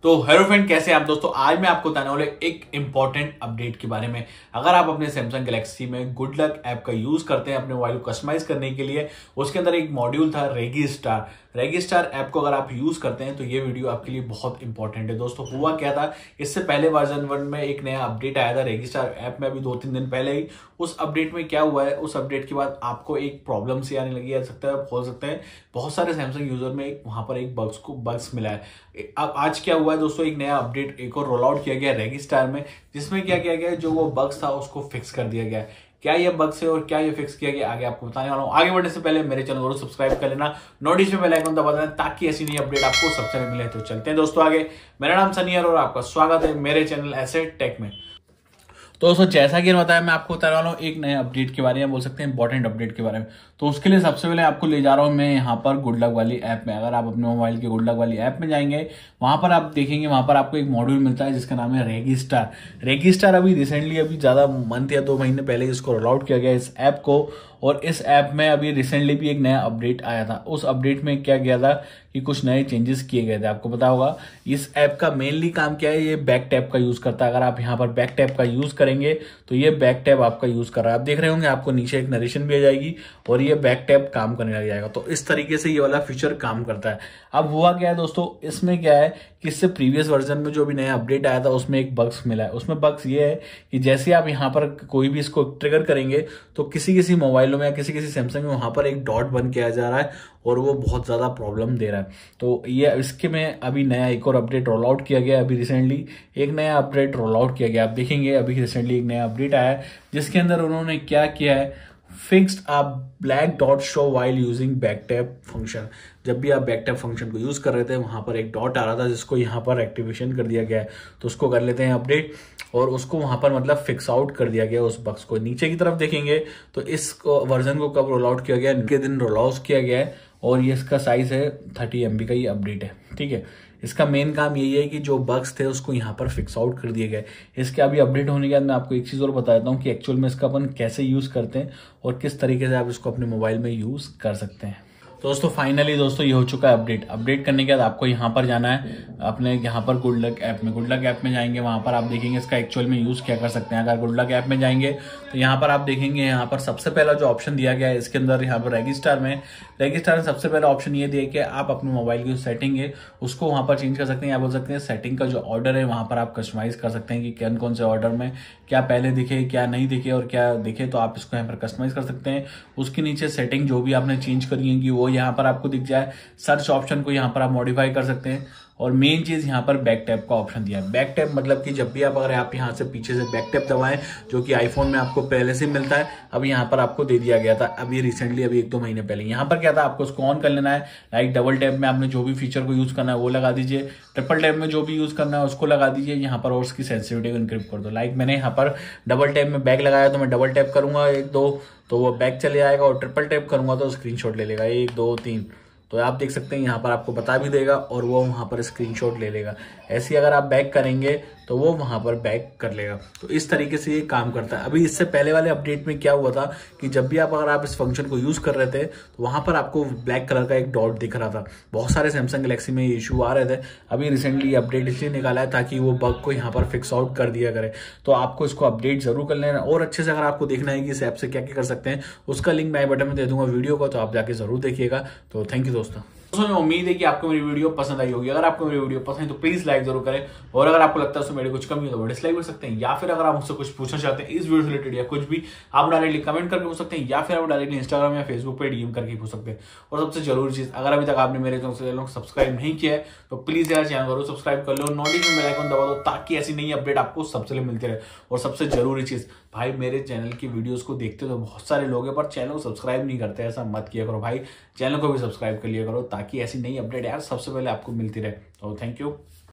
तो hello friend, कैसे हैं आप दोस्तों। आज मैं आपको बताने वाला एक इंपॉर्टेंट अपडेट के बारे में। अगर आप अपने सैमसंग गैलेक्सी में गुड लक ऐप का यूज करते हैं अपने मोबाइल को कस्टमाइज करने के लिए, उसके अंदर एक मॉड्यूल था रेगिस्टार ऐप को अगर आप यूज करते हैं तो ये वीडियो आपके लिए बहुत इंपॉर्टेंट है। दोस्तों हुआ क्या था, इससे पहले वर्जन 1 में एक नया अपडेट आया था रेगिस्टार ऐप में, अभी 2-3 दिन पहले ही। उस अपडेट में क्या हुआ है, उस अपडेट के बाद आपको एक प्रॉब्लम सी आने लगी है, हो सकता है बहुत सारे सैमसंग यूजर में वहां पर एक बग्स मिला है। अब आज क्या हुआ है दोस्तों, एक नया अपडेट एक और रोल आउट किया गया रेगिस्टार में, जिसमें क्या किया गया है, जो वो बग्स था उसको फिक्स कर दिया गया है। क्या ये बग्स है और क्या ये फिक्स किया गया, आगे आपको बताने वाला हूं। आगे बढ़ने से पहले मेरे चैनल को सब्सक्राइब कर लेना, नोटिफिकेशन बेल आइकन दबा देना ताकि ऐसी नई अपडेट आपको सबसे पहले मिले। तो चलते हैं दोस्तों आगे। मेरा नाम सनी है और आपका स्वागत है मेरे चैनल ऐसे टेक में। तो दोस्तों जैसा कि बताया, मैं आपको बताने वाला हूँ एक नए अपडेट के बारे में, बोल सकते हैं इंपॉर्टेंट अपडेट के बारे में। तो उसके लिए सबसे पहले आपको ले जा रहा हूँ मैं यहाँ पर गुड लक वाली ऐप में। अगर आप अपने मोबाइल के गुड लक वाली ऐप में जाएंगे, वहां पर आप देखेंगे, वहां पर आपको एक मॉड्यूल मिलता है जिसका नाम है रेगिस्टार। अभी रिसेंटली, अभी ज्यादा मंथ या 2 महीने पहले इसको रोल आउट किया गया इस ऐप को। और इस ऐप में अभी रिसेंटली भी एक नया अपडेट आया था। उस अपडेट में क्या किया था कि कुछ नए चेंजेस किए गए थे। आपको पता होगा इस ऐप का मेनली काम क्या है, ये बैक टैप का यूज करता है। अगर आप यहाँ पर बैक टैप का यूज करेंगे तो ये बैक टैप आपका यूज कर रहा है। आप देख रहे होंगे आपको नीचे एक नरेशन भी आ जाएगी और ये बैक टैप काम करने लग जाएगा। तो इस तरीके से ये वाला फीचर काम करता है। अब हुआ क्या है दोस्तों, इसमें क्या है कि इससे प्रीवियस वर्जन में जो भी नया अपडेट आया था उसमें एक बग्स मिला है। उसमें बग्स ये है कि जैसे आप यहाँ पर कोई भी इसको ट्रिगर करेंगे तो किसी मोबाइलों में या किसी सैमसंग में वहां पर एक डॉट बन के आ जा रहा है और वो बहुत ज्यादा प्रॉब्लम दे रहा है। तो ये इसके में अभी नया एक और अपडेट रोल आउट किया गया। अभी रिसेंटली एक नया अपडेट रोल आउट किया गया। आप देखेंगे अभी रिसेंटली एक नया अपडेट आया है जिसके अंदर उन्होंने क्या किया है, fixed a black dot show while using back tap function. जब भी आप बैक टैप फंक्शन को यूज कर रहे थे वहां पर एक डॉट आ रहा था जिसको यहाँ पर एक्टिवेशन कर दिया गया है। तो उसको कर लेते हैं अपडेट और उसको वहां पर मतलब फिक्स आउट कर दिया गया उस बग्स को। नीचे की तरफ देखेंगे तो इस वर्जन को कब रोल आउट किया गया, इनके दिन रोल आउट किया गया है और ये इसका साइज है 30 MB का ये अपडेट है। ठीक है, इसका मेन काम यही है कि जो बग्स थे उसको यहाँ पर फिक्स आउट कर दिए गए। इसके अभी अपडेट होने के बाद मैं आपको एक चीज और बता देता हूँ कि एक्चुअल में इसका अपन कैसे यूज करते हैं और किस तरीके से आप इसको अपने मोबाइल में यूज कर सकते हैं। तो दोस्तों फाइनली दोस्तों ये हो चुका है अपडेट करने के बाद आपको यहाँ पर जाना है अपने यहाँ पर गुड लक ऐप में जाएंगे। वहां पर आप देखेंगे इसका एक्चुअल में यूज क्या कर सकते हैं। अगर गुड लक ऐप में जाएंगे तो यहाँ पर आप देखेंगे, यहाँ पर सबसे पहला जो ऑप्शन दिया गया है इसके अंदर, यहाँ पर रेगिस्टार में सबसे पहला ऑप्शन ये दिया कि आप अपने मोबाइल की सेटिंग है उसको वहां पर चेंज कर सकते हैं। या बोल सकते हैं सेटिंग का जो ऑर्डर है वहां पर आप कस्टमाइज कर सकते हैं कि कौन से ऑर्डर में क्या पहले दिखे, क्या नहीं दिखे और क्या दिखे, तो आप इसको यहाँ पर कस्टमाइज कर सकते हैं। उसके नीचे सेटिंग जो भी आपने चेंज करी है कि वो यहाँ पर आपको दिख जाए। सर्च ऑप्शन को यहाँ पर आप मॉडिफाई कर सकते हैं और मेन चीज यहाँ पर बैक टैप का ऑप्शन दिया है। बैक टैप मतलब कि जब भी अगर आप यहाँ से पीछे से बैक टैप दबाएं, जो कि आईफोन में आपको पहले से मिलता है, अब यहाँ पर आपको दे दिया गया था अभी रिसेंटली, अभी 1-2 महीने पहले। यहाँ पर क्या था, आपको उसको ऑन कर लेना है। लाइक डबल टैप में आपने जो भी फीचर को यूज करना है वो लगा दीजिए, ट्रिपल टैप में जो भी यूज करना है उसको लगा दीजिए यहाँ पर और उसकी सेंसिटिविटी इनक्रिप्ट कर दो। लाइक मैंने यहाँ पर डबल टैप में बैक लगाया तो मैं डबल टैप करूंगा 1-2 तो वो बैक चले आएगा और ट्रिपल टैप करूंगा तो स्क्रीनशॉट ले लेगा 1-2-3। तो आप देख सकते हैं यहाँ पर आपको बता भी देगा और वो वहां पर स्क्रीनशॉट ले लेगा। ऐसे अगर आप बैक करेंगे तो वो वहां पर बैक कर लेगा। तो इस तरीके से ये काम करता है। अभी इससे पहले वाले अपडेट में क्या हुआ था कि जब भी अगर आप इस फंक्शन को यूज कर रहे थे तो वहां पर आपको ब्लैक कलर का एक डॉट दिख रहा था। बहुत सारे सैमसंग गैलेक्सी में ये इशू आ रहे थे। अभी रिसेंटली अपडेट इसलिए निकाला है ताकि वो बग को यहाँ पर फिक्स आउट कर दिया करे। तो आपको इसको अपडेट जरूर कर लेना और अच्छे से अगर आपको देखना है कि इस ऐप से क्या क्या कर सकते हैं, उसका लिंक मैं बटन में दे दूंगा वीडियो को, तो आप जाके जरूर देखिएगा। तो थैंक यू दोस्तों। दोस्तों उम्मीद है कि आपको मेरी वीडियो पसंद आई होगी। अगर आपको मेरी वीडियो पसंद है तो प्लीज लाइक जरूर करें और अगर आपको लगता है उसमें मेरे कुछ कमी हो तो वो डिसलाइक कर सकते हैं। या फिर अगर आप मुझसे कुछ पूछना चाहते हैं इस वीडियो से रिलेटेड या कुछ भी, आप डायरेक्टली कमेंट करके पूछ सकते हैं या फिर आप डायरेक्टली इंस्टाग्राम या फेसबुक पे डीएम करके पूछ सकते हैं। और सबसे जरूरी चीज, अगर अभी तक आपने मेरे चैनल को सब्सक्राइब नहीं किया है तो प्लीज यार चैनल जरूर सब्सक्राइब कर लो, नोटिफिकेशन बेल आइकन दबा दो ताकि ऐसी नई अपडेट आपको सबसे पहले मिलती रहे। और सबसे जरूरी चीज भाई, मेरे चैनल की वीडियोस को देखते तो बहुत सारे लोग हैं पर चैनल को सब्सक्राइब नहीं करते। ऐसा मत किया करो भाई, चैनल को भी सब्सक्राइब कर लिया करो ताकि ऐसी नई अपडेट यार सबसे पहले आपको मिलती रहे। तो थैंक यू।